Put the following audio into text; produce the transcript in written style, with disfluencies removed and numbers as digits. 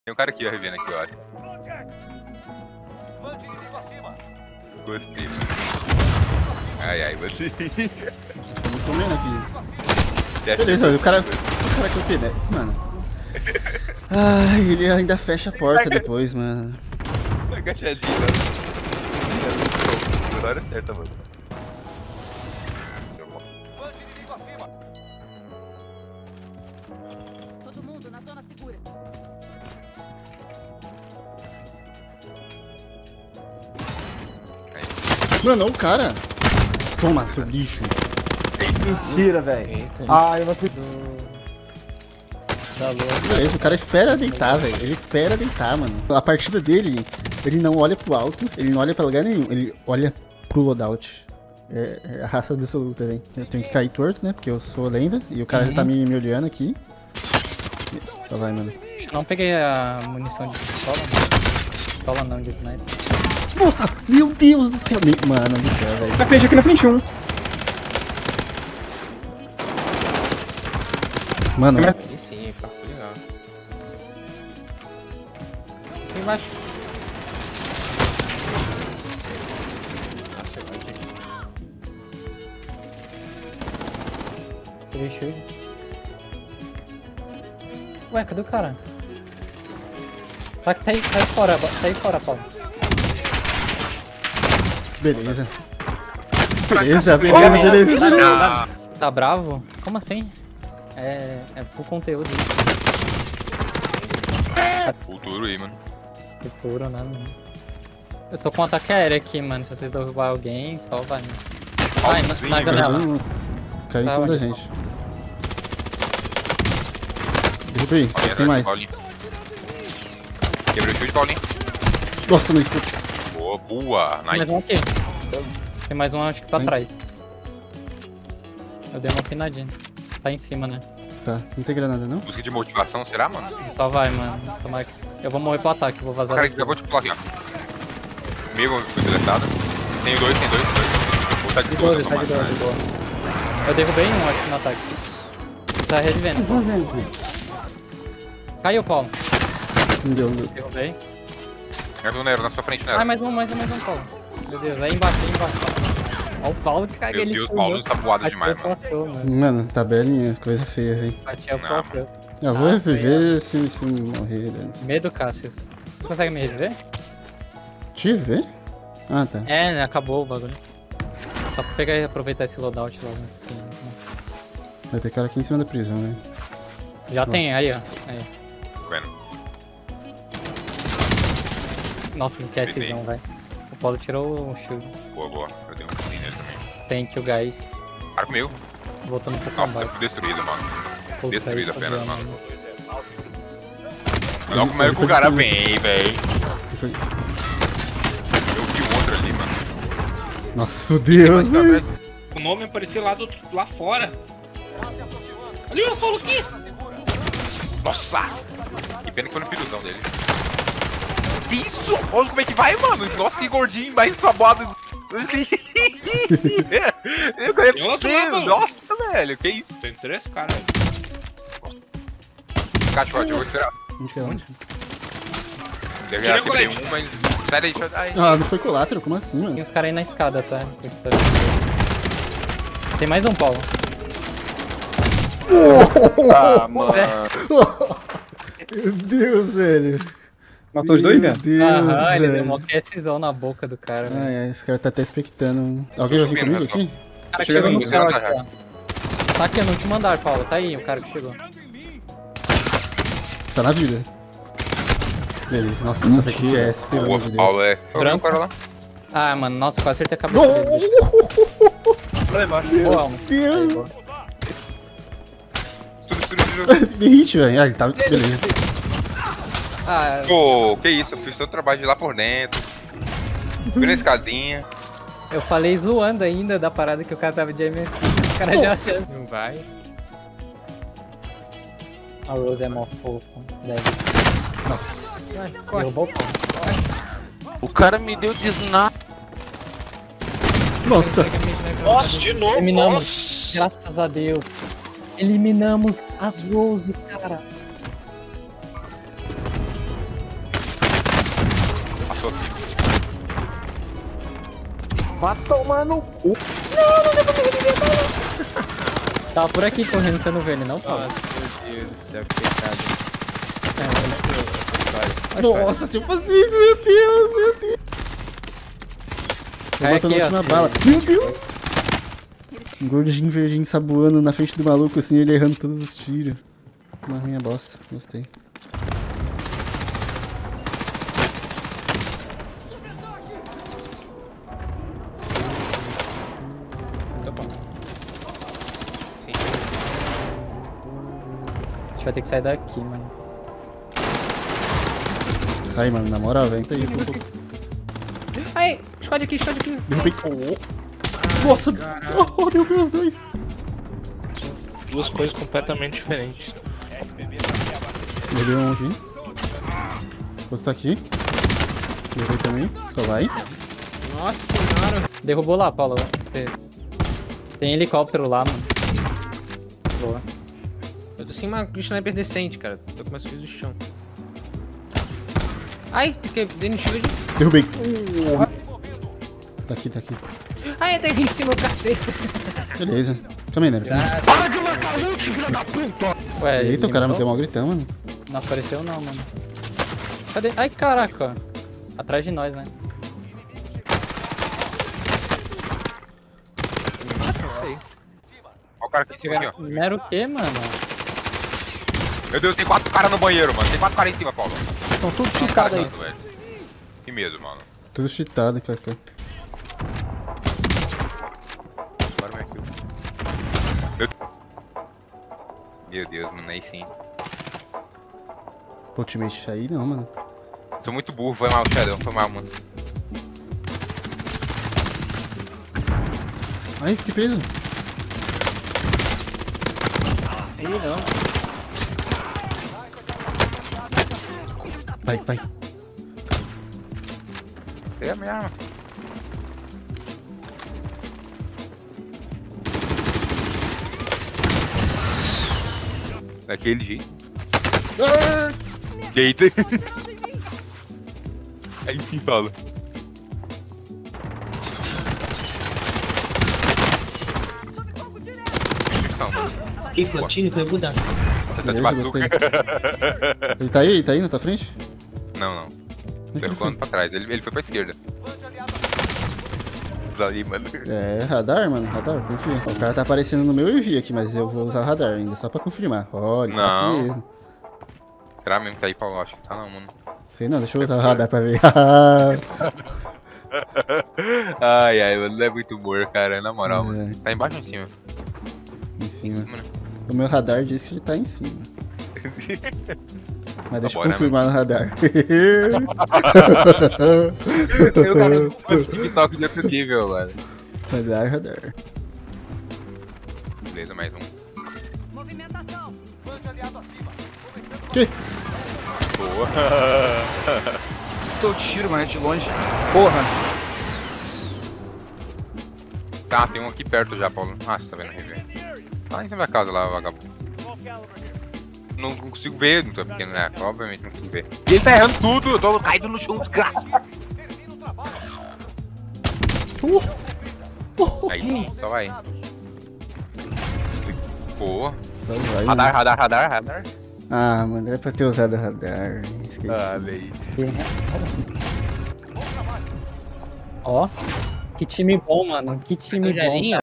Tem um cara aqui, ó, revendo aqui, eu acho. Gostei, mano. Ai, você. Estamos comendo aqui. Beleza, o cara que eu tenho, né? Mano. Ai, ele ainda fecha a porta depois, mano. Tá agachadinho, mano. Na hora certa, mano. Todo mundo na zona segura. Mano, olha o cara. Toma, seu lixo. Mentira, velho. Ah, eu não acredito. Beleza, o cara espera deitar, velho. Ele espera deitar, mano. A partida dele, ele não olha pro alto, ele não olha pra lugar nenhum. Ele olha pro loadout. É a raça absoluta, velho. Eu tenho que cair torto, né? Porque eu sou lenda. E o cara já tá me olhando aqui. Só vai, mano. Eu não peguei a munição de pistola. Pistola não, de sniper. Nossa, meu Deus do céu. Mano do céu, velho. RPG aqui na frente, um. Mano, Aí sim, tá legal. Aqui embaixo. Peguei shield. Ué, cadê o cara? Tá aí fora, Paulo. beleza. Beleza. Tá bravo? Como assim? É pro conteúdo. Futuro aí, mano. Que puro, né, mano? Eu tô com um ataque aéreo aqui, mano. Se vocês derrubar alguém, só vai, mano. Vai, na janela. Caiu em Tá cima da onde? gente. Derruba aí, Paulinho, tem mais. Paulinho. Quebrou o shield, Paulinho. Nossa, não escuta. Boa, Tem mais um nice. aqui. Tem mais um, acho que pra Tem? trás. Eu dei uma pinadinha. Tá em cima, né? Tá, não tem granada não? Busca de motivação, será, mano? Só vai, mano. Tomara que... Eu vou morrer pro ataque, vou O vazar. cara que daqui. acabou de pular aqui, ó. Meio foi deletado. Tem dois. Vou tá de De boa, boa, tá de boa, de boa. Eu derrubei um, acho que no ataque. Tá revivendo. Caiu, Paulo. Não deu, não deu. Derrubei. É o Nero na sua frente, Nero. Ah, mais um, Paulo. Meu Deus, aí embaixo. Olha o Paulo que caga Meu ele. Deus, Paulo está voado demais, mano. Mano, tabelinha, coisa feia, velho. Batia o Não. próprio. Eu vou reviver se morrer. Né? Medo, Cassius. Vocês conseguem me reviver? Te ver? Ah, tá. É, né? Acabou o bagulho. Só pra pegar e aproveitar esse loadout logo antes que... Vai ter cara aqui em cima da prisão, né? Já tem, aí, ó. Aí. Tô vendo. Nossa, que CSzão, velho. O Paulo tirou o shield. Boa. Eu dei um pulinho nele também. Thank you, guys. Para comigo. Voltando pro Nossa, eu combate. fui destruído, mano. Puta Destruído aí, apenas, tá mano. vendo? Olha como é que o cara vem, velho. Foi. Eu vi um outro ali, mano. Nossa, Deus. velho. O nome apareceu lá fora. Ali, ó, Paulo aqui. Nossa! Que pena que foi no piluzão dele. Isso! Olha como é que vai, mano! Nossa, que gordinho, mais famoso. Eu ganhei pra você! Nossa, velho, que isso? Tem 3 caras. Cachote, eu vou esperar. Onde que é onde? Eu já quebrei um, mas... Pera aí, deixa eu... Ai. Ah, não foi colátero? Como assim, Tem mano? uns caras aí na escada, tá? Tem mais um, Paulo. Ah, mano. Meu Deus, velho. Matou os dois, Meu velho? Deus, Aham, ele deu velho. uma QSzão na boca do cara, velho. Ai, esse cara tá até expectando. Alguém vai vir subindo, comigo velho. aqui? O cara que Chega chegou no no céu lugar, aqui, ó. Tá aqui no último andar, Paulo. Tá aí o cara que chegou. Tá na vida. Beleza, nossa, vai que é esse, pelo Boa, amor de Deus. Paulo, é... Eu vi um Branco. cara lá. Ah, mano, nossa, quase acertei a cabeça dele. Boa, alma. Deus. Boa. Tudo. Tem hit, velho. Ah, ele tá... Beleza. Ah, Pô, que isso, eu fiz todo o trabalho de lá por dentro. Fui na escadinha. eu falei zoando ainda da parada que o cara tava de MS. O cara já... Não vai. A Rose é mó fofo. Deve ser. Nossa. Derrubou o Paulo. O cara me deu de snap. Nossa. Nossa, de novo. Eliminamos. Graças a Deus. Eliminamos as Rose, cara. Tô aqui. Vai tomar no cu. Tava por aqui correndo, você não vê ele, não, Paulo? Meu Deus do céu, que pecado. Nossa, se eu faço isso, meu Deus, meu Deus. Tô Cai botando a aqui, ó, última filho. bala. Meu Deus. Um gordinho verdinho saboando na frente do maluco, assim, ele errando todos os tiros. Uma ruim bosta, gostei. Tá bom. Sim. A gente vai ter que sair daqui, mano. Aí, mano, na moral, velho. Tá aí, pô. Ai, esconde aqui, esconde aqui. Derrubei. Nossa, oh, derrubei os dois. Duas coisas completamente diferentes. Derrubei um aqui. Outro tá aqui. Derrubei também. Só vai. Nossa senhora. Derrubou lá, Paulo. Tem helicóptero lá, mano. Boa. Eu tô sem uma sniper decente, cara. Tô com meus fios do chão. Ai, dei no shield. Derrubei. Tá aqui, tá aqui. Ai, até em cima do cacete. Beleza. Também, né? Ué, Eita, o cara me me deu mal gritão, mano. Não apareceu não, mano. Cadê? Ai, caraca. Atrás de nós, né? Não sei. Olha o cara aqui em cima, aqui, ó. Mero o quê, mano? Meu Deus, tem 4 caras no banheiro, mano. Tem 4 caras em cima, Paulo. Estão tudo Tem um ficados aí. cara velho. Que medo, mano. Tudo cheatado, Kaká. Agora vai aqui. Meu Deus, mano, aí sim. Ultimate aí não, mano. Sou muito burro, foi mal, Shadow, foi mal, mano. Ai, fiquei preso. Ih, não. Vai, vai. É a minha arma. Daquele jeito. Jeito. Aí sim, Paulo. Não, mano. Que continue foi mudar. Você tá de Beleza, bazuca? Ele tá aí na tua frente? Não, não. Onde que Ele ele foi foi? pra trás, ele foi pra esquerda. Ali, mano. É, radar, mano, radar, confia. O cara tá aparecendo no meu EV aqui, mas eu vou usar o radar ainda, só pra confirmar. Olha, tá Não. aqui mesmo. Será mesmo que tá aí, Paulo? Acho que tá não, mano. Sei não, deixa eu usar o radar pra ver. Ai, ai, mano, não é muito humor, cara, na moral, mano. É, Tá embaixo ou em cima? em cima. Mano. O meu radar diz que ele tá em cima. Mas deixa eu bora, confirmar no radar. Eu cara não gosto de TikTok de outro nível, mano. Radar, radar. Beleza, mais um. Movimentação. Que? Boa. Tô tiro, mano, é de longe. Porra. Tá, tem um aqui perto já, Paulo. Ah, você tá vendo o rever. Tá em cima da casa lá, vagabundo. Não consigo ver, não tô pequeno, né? Obviamente não consigo ver. E ele tá errando tudo, eu tô caído no chão, desgraça. Aí sim, só vai. Boa. Só vai, Radar, mano. radar. Ah, mano, era pra ter usado o radar. Esqueci. Olha aí. Ó. Que time bom, mano. Que time bom. Rogerinho?